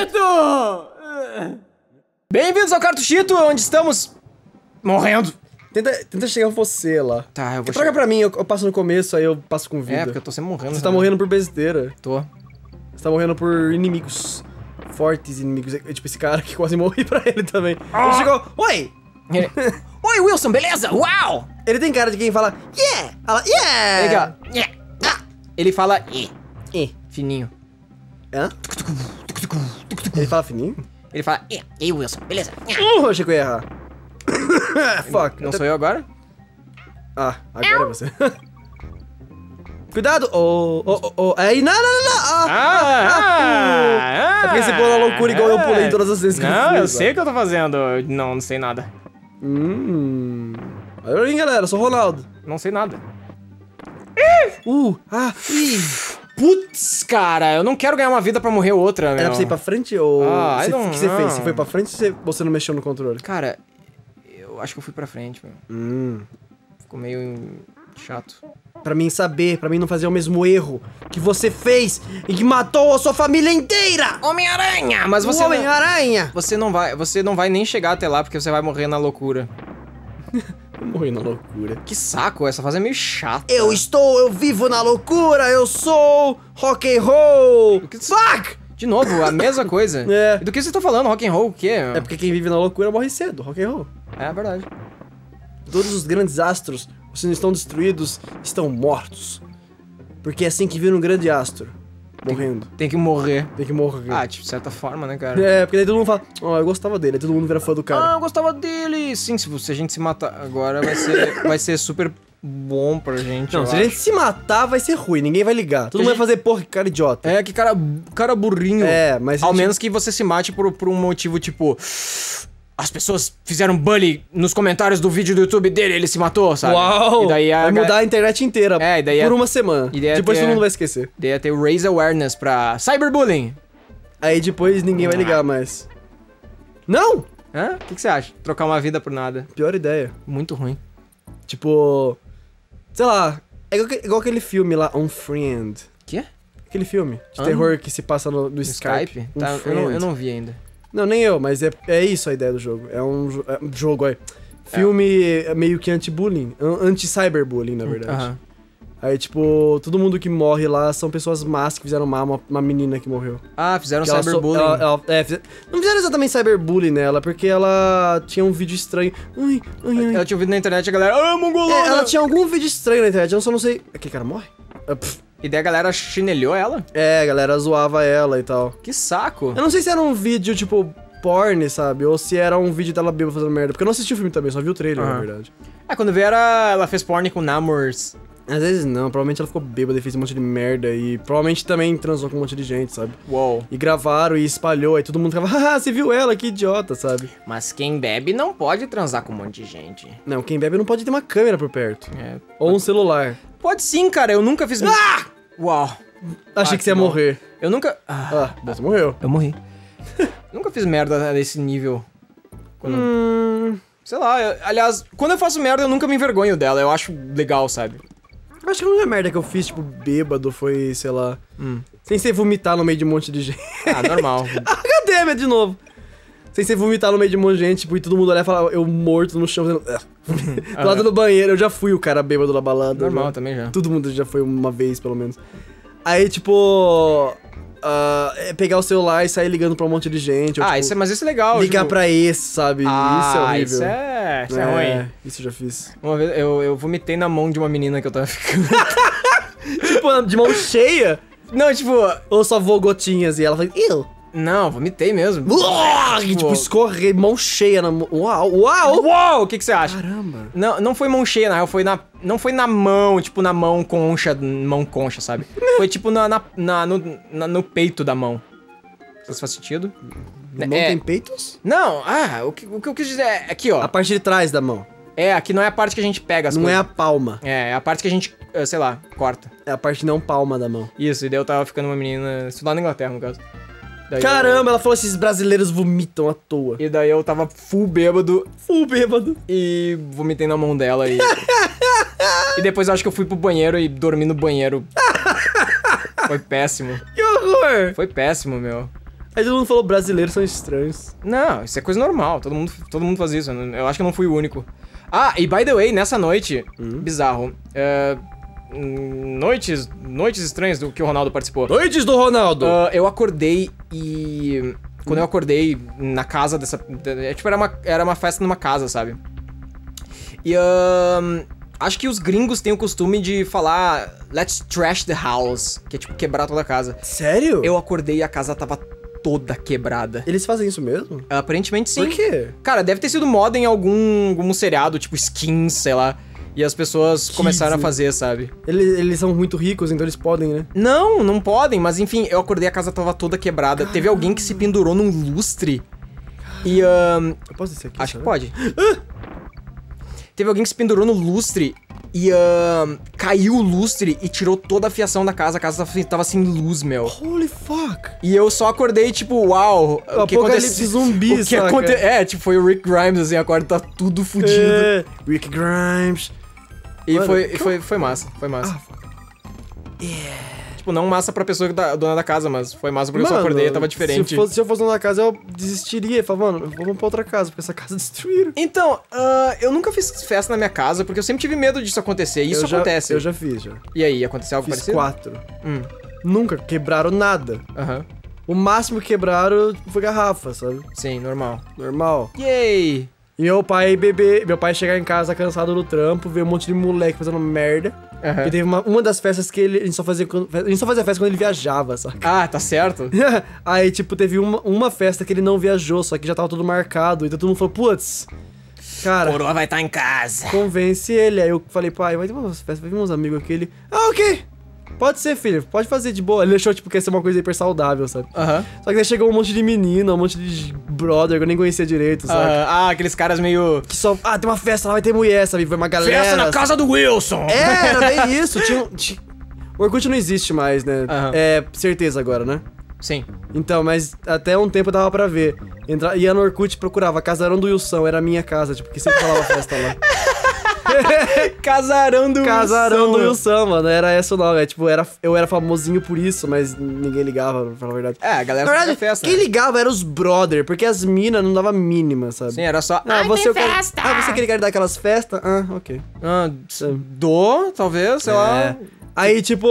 Cartuchito! Bem-vindos ao Cartuchito, onde estamos morrendo. Tenta chegar você lá. Tá, eu vou Troca pra mim, eu passo no começo, aí eu passo com vida. É, porque eu tô sempre morrendo. Você tá morrendo por besteira. Tô. Você tá morrendo por inimigos. Fortes inimigos. É tipo esse cara que quase morri pra ele também. Ele chegou... Oi! Oi, Wilson, beleza? Uau! Ele tem cara de quem fala... Yeah! Fala... Yeah! Ele fala... Fininho. Hã? Ele fala fininho? Ele fala... Ei, Wilson, beleza? Eu achei que eu ia errar. Fuck. Não sou eu agora? Ah, agora é você. Cuidado! Aí, não! É porque você pulou na loucura igual eu pulei todas as vezes que eu fui. Não, eu sei o que eu tô fazendo. Não sei nada. Olha pra mim, galera, eu sou o Ronaldo. Não sei nada. Putz, cara, eu não quero ganhar uma vida pra morrer outra, meu. Era pra você ir pra frente ou... Ah, o que você fez? Você foi pra frente ou você não mexeu no controle? Cara, eu acho que eu fui pra frente, meu. Ficou meio chato. Pra mim saber, pra mim não fazer o mesmo erro que você fez e que matou a sua família inteira! Homem-Aranha! Mas você Homem-Aranha! Você não vai nem chegar até lá porque você vai morrer na loucura. Eu morri na loucura. Que saco, essa fase é meio chata. Eu vivo na loucura, eu sou rock and roll! Fuck! De novo, a mesma coisa. É. E do que você tá falando? Rock and roll, o quê? É porque quem vive na loucura morre cedo, rock and roll. É verdade. Todos os grandes astros, se não estão destruídos, estão mortos. Porque é assim que vira um grande astro. Morrendo. Tem que morrer. Tem que morrer. Ah, de certa forma, né, cara? É, porque daí todo mundo fala, eu gostava dele, aí todo mundo vira fã do cara. Ah, eu gostava dele. Sim, se a gente se matar agora, vai ser super bom pra gente. Não, se a gente se matar, vai ser ruim, ninguém vai ligar. Todo mundo vai fazer, porra, que cara idiota. É, que cara burrinho. É, mas... Ao menos que você se mate por um motivo, tipo... As pessoas fizeram bullying nos comentários do vídeo do YouTube dele, ele se matou, sabe? Uau! E daí vai mudar a internet inteira e daí por uma semana. Depois todo mundo vai esquecer. Daí ia ter raise awareness pra cyberbullying. Aí depois ninguém vai ligar mais. Não! Hã? O que você acha? Trocar uma vida por nada. Pior ideia. Muito ruim. Tipo... Sei lá, é igual aquele filme lá, Unfriend. Quê? Aquele filme de terror que se passa no Skype. Tá, eu não vi ainda. Não, nem eu, mas é isso a ideia do jogo. É um jogo aí. Filme meio que anti-bullying. Anti-cyberbullying, na verdade. Aí, tipo, todo mundo que morre lá são pessoas más que fizeram mal uma menina que morreu. Ah, fizeram cyberbullying. Não fizeram exatamente cyberbullying nela, porque ela tinha um vídeo estranho. Ai. Ela tinha um vídeo na internet e a galera... mongolona! Ela tinha algum vídeo estranho na internet, eu só não sei... Aquele cara morre? E daí a galera chinelhou ela? É, a galera zoava ela e tal. Que saco! Eu não sei se era um vídeo, tipo, porn, sabe? Ou se era um vídeo dela bêbada fazendo merda. Porque eu não assisti o filme também, só vi o trailer, na verdade. Quando veio ela fez porn com Namors. Às vezes não, provavelmente ela ficou bêbada e fez um monte de merda. E provavelmente também transou com um monte de gente, sabe? Uou. E gravaram e espalhou, aí todo mundo ficava, haha, você viu ela, que idiota, sabe? Mas quem bebe não pode transar com um monte de gente. Não, quem bebe não pode ter uma câmera por perto. É. Ou um celular. Pode sim, cara, eu nunca fiz... Uau. Achei que você ia morrer. Eu nunca... você morreu. Eu morri. Nunca fiz merda desse nível. Sei lá, aliás, quando eu faço merda eu nunca me envergonho dela, eu acho legal, sabe? Eu acho que a única merda que eu fiz, tipo, bêbado foi, sei lá... Sem ser vomitar no meio de um monte de gente. Ah, normal. Cadê, de novo? Sem ser vomitar no meio de um monte de gente, tipo, e todo mundo olhar e falar, eu morto no chão, fazendo... do lado do banheiro, eu já fui o cara bêbado da balada. Normal, também já. Todo mundo já foi uma vez, pelo menos. Aí, tipo... pegar o celular e sair ligando pra um monte de gente. Ou, tipo, mas isso é legal. Ligar tipo... pra esse, sabe? Isso é horrível. Isso é ruim. Isso eu já fiz. Uma vez eu vomitei na mão de uma menina que eu tava ficando. Tipo, de mão cheia? Não, tipo... Ou só voou gotinhas e ela faz... Não, vomitei mesmo. E, tipo, escorrer, mão cheia na mão. Uau! O que você acha? Caramba. Não foi mão cheia, na real, não foi na mão, tipo, na mão concha, sabe? Foi, tipo, no peito da mão. Isso faz sentido? Mão tem peitos? Não, o que eu quis dizer é aqui, ó. A parte de trás da mão. Aqui não é a parte que a gente pega as coisas. Não é a palma. É a parte que a gente, sei lá, corta. É a parte não palma da mão. Isso, e daí eu tava ficando uma menina, isso lá na Inglaterra, no caso. Daí caramba, ela falou, esses brasileiros vomitam à toa. E daí eu tava full bêbado. E E vomitei na mão dela e... e depois eu acho que eu fui pro banheiro e dormi no banheiro. Foi péssimo. Que horror! Foi péssimo, meu. Aí todo mundo falou, brasileiros são estranhos. Não, isso é coisa normal, todo mundo faz isso, eu acho que eu não fui o único. Ah, e by the way, nessa noite, bizarro, noites estranhas do que o Ronaldo participou. Noites do Ronaldo! Eu acordei e... Quando eu acordei na casa dessa... Tipo, era uma festa numa casa, sabe? E acho que os gringos têm o costume de falar let's trash the house, que é tipo quebrar toda a casa. Sério? Eu acordei e a casa tava toda quebrada. Eles fazem isso mesmo? Aparentemente sim. Por quê? Cara, deve ter sido moda em algum seriado, tipo Skins, sei lá. E as pessoas começaram a fazer, sabe? Eles são muito ricos, então eles podem, né? Não podem, mas enfim, eu acordei e a casa tava toda quebrada. Caramba. Teve alguém que se pendurou num lustre. E eu posso descer aqui? Acho que pode. Teve alguém que se pendurou no lustre e caiu o lustre e tirou toda a fiação da casa. A casa tava sem luz, meu. Holy fuck! E eu só acordei, tipo, uau. O que aconteceu? Zumbi, o que tipo, foi o Rick Grimes, assim, agora tá tudo fudido. Rick Grimes. E mano, foi massa, foi massa. Ah, fuck. Yeah. Tipo, não massa pra pessoa que tá dona da casa, mas foi massa porque eu só acordei e tava diferente. Se eu fosse dona da casa, eu desistiria. Eu falava, mano, vamos pra outra casa, porque essa casa destruíram. Então, eu nunca fiz festa na minha casa, porque eu sempre tive medo disso acontecer. E isso acontece. Eu já fiz, já. E aí, aconteceu algo parecido? 4. Nunca quebraram nada. O máximo que quebraram foi garrafa, sabe? Sim, normal. Normal. Yay! E meu pai chegar em casa cansado do trampo, ver um monte de moleque fazendo merda. E teve uma das festas que a gente só fazia festa quando ele viajava, saca? Ah, tá certo. Aí, tipo, teve uma festa que ele não viajou, só que já tava tudo marcado. Então todo mundo falou, putz, cara... Coroa vai estar em casa. Convence ele. Aí eu falei, pai, vai ter uma festa, vai vir uns amigos aqui. Ele, ok. Pode ser, filho, pode fazer de boa. Ele achou, tipo, que ia ser uma coisa hiper saudável, sabe? Só que daí chegou um monte de menina, um monte de brother que eu nem conhecia direito, sabe? Aqueles caras meio... Que só, tem uma festa lá, vai ter mulher, sabe? Foi uma galera... Festa na casa do Wilson! Era bem isso, O Orkut não existe mais, né? É certeza agora, né? Sim. Então, mas até um tempo dava pra ver. Ia no Orkut e procurava, casarão do Wilson, era a minha casa, tipo, que sempre falava festa lá. Casarão do Wilson, mano. Era esse o nome. Eu era famosinho por isso, mas ninguém ligava, pra falar a verdade. A galera fazia festa. Quem ligava era os brother, porque as minas não dava mínima, sabe? Sim, era só. Você festa! Você queria dar aquelas festas? Ok. Talvez, sei lá. Aí, tipo,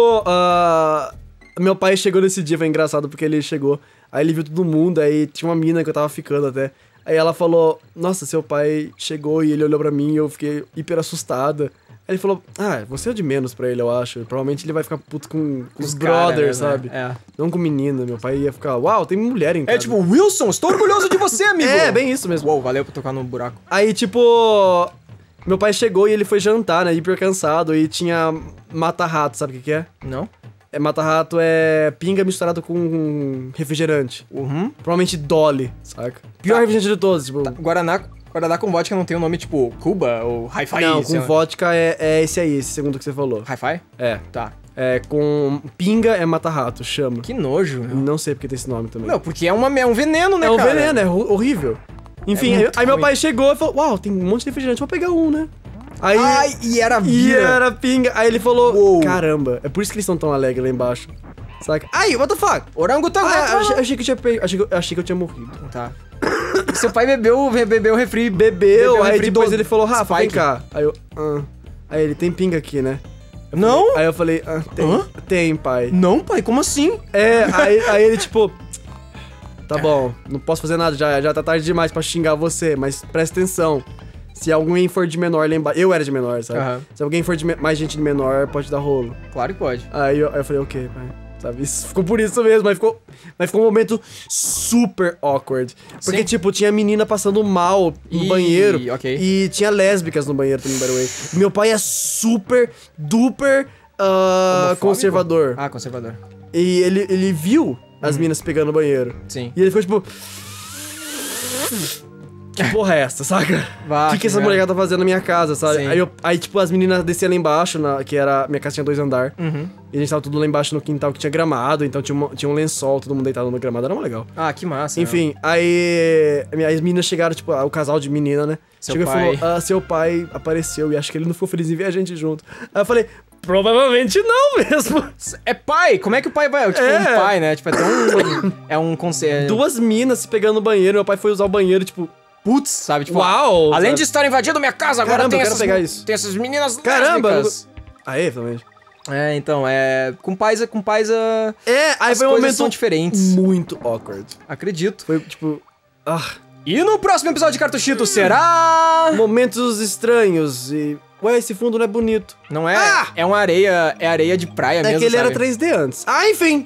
meu pai chegou nesse dia, foi engraçado, porque ele chegou. Aí ele viu todo mundo, aí tinha uma mina que eu tava ficando até. Aí ela falou, nossa, seu pai chegou e ele olhou pra mim e eu fiquei hiper assustada. Aí ele falou, você é de menos pra ele, eu acho. Provavelmente ele vai ficar puto com os brothers, né? Sabe? Não com menina. Meu pai ia ficar, uau, tem mulher em casa. É tipo, Wilson, estou orgulhoso de você, amigo. Bem isso mesmo. Uou, valeu por tocar no buraco. Aí, tipo, meu pai chegou e ele foi jantar, né, hiper cansado. E tinha mata-rato, sabe o que é? Não. Mata-rato é pinga misturado com refrigerante. Provavelmente Dolly, saca? Pior refrigerante de todos, tipo... Guaraná com vodka não tem um nome tipo Cuba ou Hi-Fi? Não, com vodka é esse aí, esse segundo que você falou. Hi-Fi? É. Tá. Com pinga é mata-rato, chama. Que nojo. Não sei porque tem esse nome também. Não, porque é um veneno, né, cara? É um veneno, é horrível. Enfim, aí meu pai chegou e falou, uau, tem um monte de refrigerante, vou pegar um, né? Aí, e era E era pinga. Aí ele falou, caramba, é por isso que eles estão tão alegres lá embaixo. Saca? Aí, what the fuck? Orangotango. Achei que eu tinha morrido. Tá. Seu pai bebeu o refri. Aí depois ele falou, Rafa, vem cá. Aí eu, Aí ele, tem pinga aqui, né? Não? Aí eu falei, tem, pai. Não, pai, como assim? Aí ele tipo, tá bom, não posso fazer nada, já tá tarde demais pra xingar você, mas presta atenção. Se alguém for de menor, lembra... Eu era de menor, sabe? Se alguém for de mais gente de menor, pode dar rolo. Claro que pode. Aí eu falei, ok, pai. Sabe? Isso ficou por isso mesmo, mas ficou um momento super awkward. Porque, tipo, tinha menina passando mal no banheiro. E tinha lésbicas no banheiro também, by the way. Meu pai é super, duper conservador. Conservador. E ele viu as meninas pegando no banheiro. Sim. E ele ficou, tipo... Que porra é essa, saca? O que essa molecada tá fazendo na minha casa, sabe? Aí, tipo, as meninas desciam lá embaixo, que era... Minha casa tinha 2 andares. E a gente tava tudo lá embaixo no quintal que tinha gramado, então tinha um lençol, todo mundo deitado no gramado, era muito legal. Que massa. Enfim, aí as meninas chegaram, tipo, o casal de menina, né? Chegou e falou, seu pai apareceu e acho que ele não ficou feliz em ver a gente junto. Aí eu falei, Provavelmente não mesmo. É pai, como é que o pai vai? Tipo, um pai, né? Tipo, é tão... É um conselho. Duas minas se pegando no banheiro, meu pai foi usar o banheiro, tipo... Putz, sabe? Tipo, uau! Além sabe? de estar invadindo minha casa, agora Caramba, tem eu quero essas... pegar isso. Tem essas meninas Caramba! lésbicas. Aê, finalmente. É, então, com pais aí as foi um coisas momento são diferentes. muito awkward. Acredito. Foi, tipo... E no próximo episódio de Cartuchito será... Momentos estranhos e... Ué, esse fundo não é bonito. Não é? É uma areia... É areia de praia mesmo, É que ele sabe? era 3D antes. Enfim!